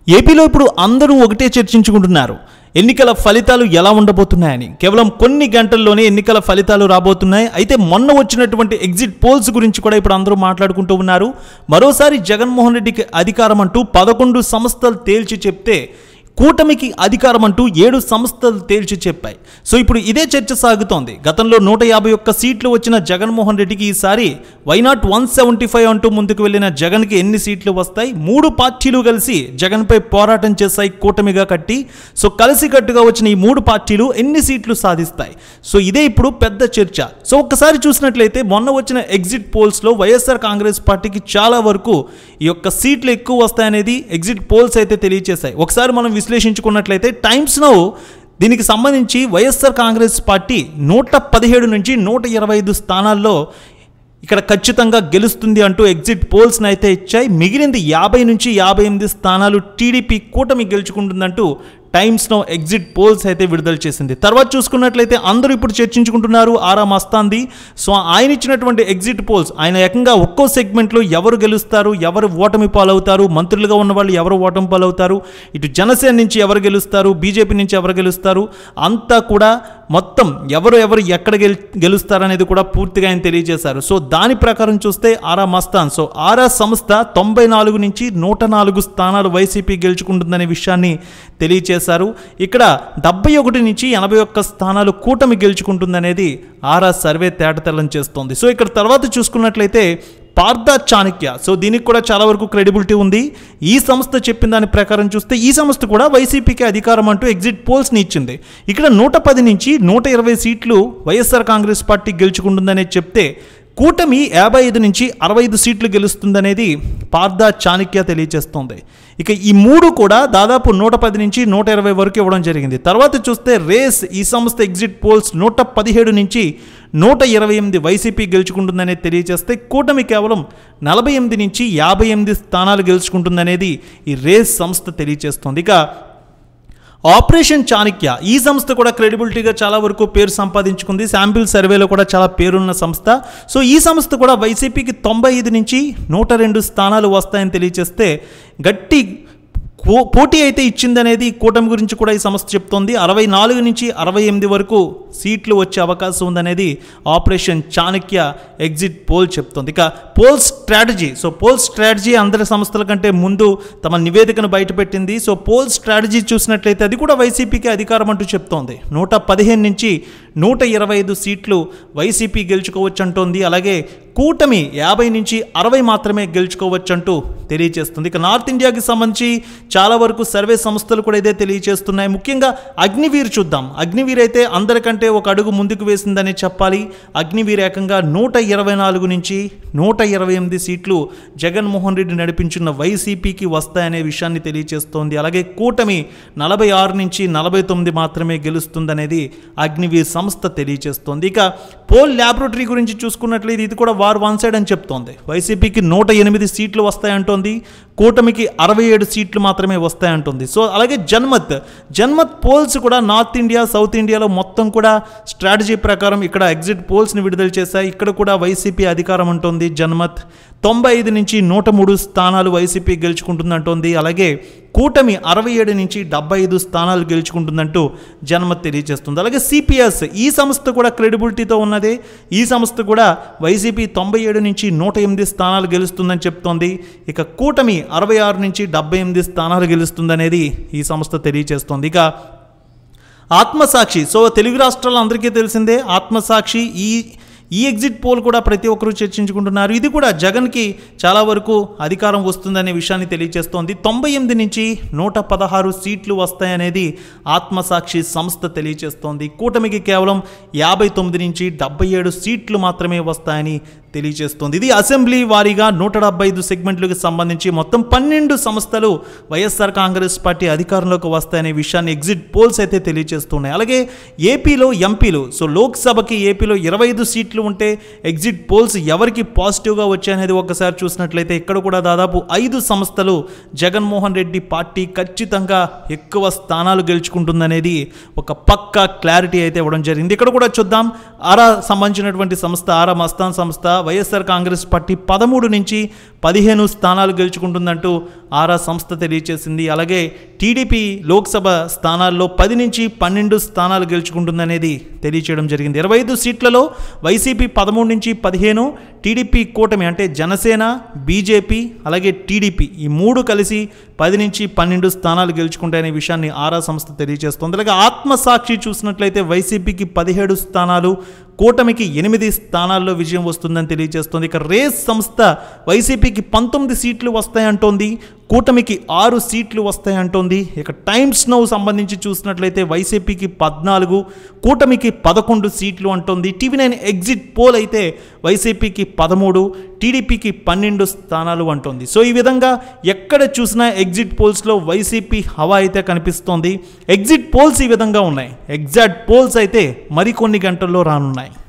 ఏపీలో ఇప్పుడు అందరూ ఒకటే చర్చించుకుంటున్నారు. ఎన్నికల ఫలితాలు ఎలా ఉండబోతున్నాయని. కేవలం కొన్ని గంటల్లోనే ఎన్నికల ఫలితాలు రాబోతున్నాయి. అయితే మొన్న వచ్చినటువంటి ఎగ్జిట్ పోల్స్ గురించి కూడా ఇప్పుడు అందరూ మాట్లాడుకుంటూ ఉన్నారు. మరోసారి జగన్మోహన్ రెడ్డికి అధికారం అంటూ 11 సంస్థలు తేల్చి చెప్తే కూటమికి అధికారం అంటూ 7 సంస్థలు తేల్చి చెప్పాయి. సో ఇప్పుడు ఇదే చర్చ సాగుతోంది. గతంలో 151 సీట్లు వచ్చిన జగన్మోహన్ రెడ్డికి ఈసారి వైనాట్ 175 అంటూ ముందుకు వెళ్ళిన జగన్కి ఎన్ని సీట్లు వస్తాయి? 3 పార్టీలు కలిసి జగన్పై పోరాటం చేశాయి కూటమిగా కట్టి. సో కలిసికట్టుగా వచ్చిన ఈ 3 పార్టీలు ఎన్ని సీట్లు సాధిస్తాయి? సో ఇదే ఇప్పుడు పెద్ద చర్చ. సో ఒక్కసారి చూసినట్లయితే మొన్న వచ్చిన ఎగ్జిట్ పోల్స్లో వైఎస్ఆర్ కాంగ్రెస్ పార్టీకి చాలా వరకు ఈ యొక్క సీట్లు ఎక్కువ వస్తాయనేది ఎగ్జిట్ పోల్స్ అయితే తెలియజేశాయి. ఒకసారి మనం విశ్లేషించుకున్నట్లయితే టైమ్స్ నౌ దీనికి సంబంధించి వైఎస్ఆర్ కాంగ్రెస్ పార్టీ 117 నుంచి 125 స్థానాల్లో ఇక్కడ ఖచ్చితంగా గెలుస్తుంది అంటూ ఎగ్జిట్ పోల్స్ని అయితే ఇచ్చాయి. మిగిలింది 50 నుంచి 58 స్థానాలు టీడీపీ కూటమి గెలుచుకుంటుందంటూ టైమ్స్ నౌ ఎగ్జిట్ పోల్స్ అయితే విడుదల చేసింది. తర్వాత చూసుకున్నట్లయితే అందరూ ఇప్పుడు చర్చించుకుంటున్నారు ఆరా మస్తాంది. సో ఆయన ఇచ్చినటువంటి ఎగ్జిట్ పోల్స్, ఆయన ఏకంగా ఒక్కో సెగ్మెంట్లో ఎవరు గెలుస్తారు, ఎవరు ఓటమి పాలవుతారు, మంత్రులుగా ఉన్న వాళ్ళు ఎవరు ఓటమి పాలవుతారు, ఇటు జనసేన నుంచి ఎవరు గెలుస్తారు, బీజేపీ నుంచి ఎవరు గెలుస్తారు, అంతా కూడా మొత్తం ఎవరు ఎక్కడ గెలుస్తారనేది కూడా పూర్తిగా ఆయన తెలియజేశారు. సో దాని ప్రకారం చూస్తే ఆరా మస్తాన్, సో ఆరా సంస్థ 94 నుంచి 104 స్థానాలు వైసీపీ గెలుచుకుంటుందనే విషయాన్ని తెలియజేశారు. ఇక్కడ 71 నుంచి 81 స్థానాలు కూటమి గెలుచుకుంటుందనేది ఆరా సర్వే తేటతెల్లం చేస్తోంది. సో ఇక్కడ తర్వాత చూసుకున్నట్లయితే పార్థ చాణక్య, సో దీనికి కూడా చాలా వరకు క్రెడిబిలిటీ ఉంది. ఈ సంస్థ చెప్పిన దాని ప్రకారం చూస్తే ఈ సంస్థ కూడా వైసీపీకి అధికారం అంటూ ఎగ్జిట్ పోల్స్ని ఇచ్చింది. ఇక్కడ 110 నుంచి 120 సీట్లు వైఎస్ఆర్ కాంగ్రెస్ పార్టీ గెలుచుకుంటుందనే చెప్తే కూటమి 55 నుంచి 65 సీట్లు గెలుస్తుందనేది పార్థ చాణక్య తెలియజేస్తోంది. ఇక ఈ 3 కూడా దాదాపు 110 నుంచి 120 వరకు ఇవ్వడం జరిగింది. తర్వాత చూస్తే రేస్, ఈ సంస్థ ఎగ్జిట్ పోల్స్ 117 నుంచి 128 వైసీపీ గెలుచుకుంటుందనేది తెలియజేస్తే కూటమి కేవలం 48 నుంచి 58 స్థానాలు గెలుచుకుంటుందనేది ఈ రేస్ సంస్థ తెలియజేస్తోంది. ఇక ఆపరేషన్ చాణక్య, ఈ సంస్థ కూడా క్రెడిబిలిటీగా చాలా వరకు పేరు సంపాదించుకుంది. శాంపిల్ సర్వేలో కూడా చాలా పేరున్న సంస్థ. సో ఈ సంస్థ కూడా వైసీపీకి 95 నుంచి 102 స్థానాలు వస్తాయని తెలియజేస్తే గట్టి పోటీ అయితే ఇచ్చిందనేది కూటమి గురించి కూడా ఈ సంస్థ చెప్తోంది. 64 నుంచి 68 వరకు సీట్లు వచ్చే అవకాశం ఉందనేది ఆపరేషన్ చాణక్య ఎగ్జిట్ పోల్ చెప్తోంది. ఇక poll strategy, so poll strategy అందరి సంస్థల కంటే ముందు తమ నివేదికను బయటపెట్టింది. సో పోల్ స్ట్రాటజీ చూసినట్లయితే అది కూడా వైసీపీకి అధికారం అంటూ చెప్తోంది. 115 నుంచి 125 సీట్లు వైసీపీ గెలుచుకోవచ్చు అంటోంది. అలాగే కూటమి 50 నుంచి 60 మాత్రమే గెలుచుకోవచ్చు అంటూ తెలియజేస్తుంది. ఇక నార్త్ ఇండియాకి సంబంధించి చాలా వరకు సర్వే సంస్థలు కూడా ఇదే తెలియజేస్తున్నాయి. ముఖ్యంగా అగ్నివీర్ చూద్దాం. అగ్నివీర్ అయితే అందరికంటే ఒక అడుగు ముందుకు వేసిందని చెప్పాలి. అగ్నివీర్ ఏకంగా 124 నుంచి 128 సీట్లు జగన్మోహన్ రెడ్డి నడిపించిన వైసీపీకి వస్తాయనే విషయాన్ని తెలియజేస్తోంది. అలాగే కూటమి 46 నుంచి 49 మాత్రమే గెలుస్తుందనేది అగ్నివీర్ సంస్థ తెలియజేస్తోంది. ఇక పోల్ ల్యాబొరేటరీ గురించి చూసుకున్నట్లయితే ఇది కూడా వార్ వన్ సైడ్ అని చెప్తోంది. వైసీపీకి 108 సీట్లు వస్తాయంటోంది, కూటమికి 67 సీట్లు మాత్రమే వస్తాయంటుంది. సో అలాగే జన్మత్ పోల్స్ కూడా నార్త్ ఇండియా, సౌత్ ఇండియాలో మొత్తం కూడా స్ట్రాటజీ ప్రకారం ఇక్కడ ఎగ్జిట్ పోల్స్ని విడుదల చేశాయి. ఇక్కడ కూడా వైసీపీ అధికారం అంటోంది. జన్మత్ 95 నుంచి 103 స్థానాలు వైసీపీ గెలుచుకుంటుందంటోంది. అలాగే కూటమి 67 నుంచి 75 స్థానాలు గెలుచుకుంటుందంటూ జన్మత్ తెలియజేస్తుంది. అలాగే సిపిఎస్, ఈ సంస్థ కూడా క్రెడిబిలిటీతో ఉన్నదే. ఈ సంస్థ కూడా వైసీపీ 97 నుంచి 108 స్థానాలు గెలుస్తుందని చెప్తోంది. ఇక కూటమి 66 నుంచి 78 స్థానాలు గెలుస్తుందనేది ఈ సంస్థ తెలియజేస్తోంది. ఇక ఆత్మసాక్షి, సో తెలుగు రాష్ట్రాల్లో అందరికీ తెలిసిందే ఆత్మసాక్షి. ఈ ఎగ్జిట్ పోల్ కూడా ప్రతి ఒక్కరూ చర్చించుకుంటున్నారు. ఇది కూడా జగన్కి చాలా వరకు అధికారం వస్తుందనే విషయాన్ని తెలియజేస్తోంది. 98 నుంచి 116 సీట్లు వస్తాయనేది ఆత్మసాక్షి సంస్థ తెలియజేస్తోంది. కూటమికి కేవలం 59 నుంచి 77 సీట్లు మాత్రమే వస్తాయని తెలియజేస్తోంది. ఇది అసెంబ్లీ వారీగా 175 సెగ్మెంట్లకు సంబంధించి మొత్తం 12 సంస్థలు వైఎస్ఆర్ కాంగ్రెస్ పార్టీ అధికారంలోకి వస్తాయనే విషయాన్ని ఎగ్జిట్ పోల్స్ అయితే తెలియజేస్తున్నాయి. అలాగే ఏపీలో ఎంపీలు, సో లోక్సభకి ఏపీలో 25 సీట్లు ఉంటే ఎగ్జిట్ పోల్స్ ఎవరికి పాజిటివ్గా వచ్చాయనేది ఒకసారి చూసినట్లయితే ఇక్కడ కూడా దాదాపు 5 సంస్థలు జగన్మోహన్ రెడ్డి పార్టీ ఖచ్చితంగా ఎక్కువ స్థానాలు గెలుచుకుంటుందనేది ఒక పక్కా క్లారిటీ అయితే ఇవ్వడం జరిగింది. ఇక్కడ కూడా చూద్దాం. ఆరా సంబంధించినటువంటి సంస్థ, ఆరా మస్తాన్ సంస్థ వైఎస్ఆర్ కాంగ్రెస్ పార్టీ 13 నుంచి 15 స్థానాలు గెలుచుకుంటుందంటూ ఆరా సంస్థ తెలియజేసింది. అలాగే టీడీపీ లోక్సభ స్థానాల్లో 10 నుంచి 12 స్థానాలు గెలుచుకుంటుందనేది తెలియచేయడం జరిగింది. 25 సీట్లలో వైసీపీ 13 నుంచి 15, టీడీపీ కూటమి అంటే జనసేన, బీజేపీ అలాగే టీడీపీ ఈ 3 కలిసి 10 నుంచి 12 స్థానాలు గెలుచుకుంటాయనే విషయాన్ని ఆరా సంస్థ తెలియజేస్తుంది. అలాగే ఆత్మసాక్షి చూసినట్లయితే వైసీపీకి 17 స్థానాలు, కూటమికి 8 స్థానాల్లో విజయం వస్తుందని తెలియజేస్తుంది. ఇక రేస్ సంస్థ వైసీపీకి 19 సీట్లు వస్తాయంటోంది, కూటమికి 6 సీట్లు వస్తాయంటోంది. ఇక టైమ్స్ నౌ సంబంధించి చూసినట్లయితే వైసీపీకి 14, కూటమికి 11 సీట్లు అంటోంది. టీవీ9 ఎగ్జిట్ పోల్ అయితే వైసీపీకి 13, టీడీపీకి 12 స్థానాలు అంటోంది. సో ఈ విధంగా ఎక్కడ చూసినా ఎగ్జిట్ పోల్స్లో వైసీపీ హవా అయితే కనిపిస్తోంది. ఎగ్జిట్ పోల్స్ ఈ విధంగా ఉన్నాయి. ఎగ్జాక్ట్ పోల్స్ అయితే మరికొన్ని గంటల్లో రానున్నాయి.